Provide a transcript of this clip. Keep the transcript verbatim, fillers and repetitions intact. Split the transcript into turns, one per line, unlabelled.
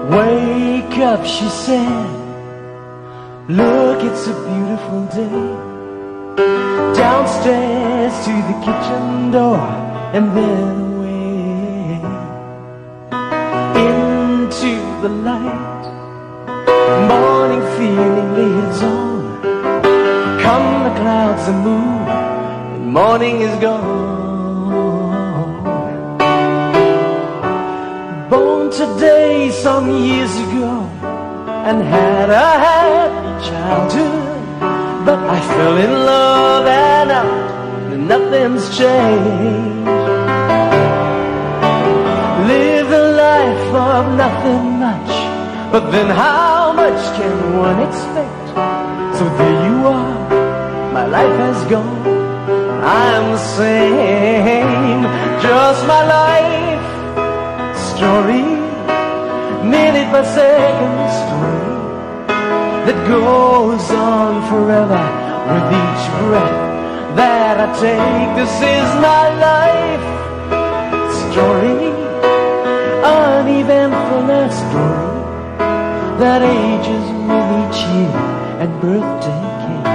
Wake up, she said, look, it's a beautiful day. Downstairs to the kitchen door and then away into the light. Morning feeling leads on. Come the clouds and move, and morning is gone. Born today some years ago and had a happy childhood, but I fell in love and out, and nothing's changed. Live the life of nothing much, but then how much can one expect? So there you are, my life has gone, I'm the same. Just my life story, minute by second story, that goes on forever with each breath that I take. This is my life story, uneventful a story that ages with each year and birthday cake.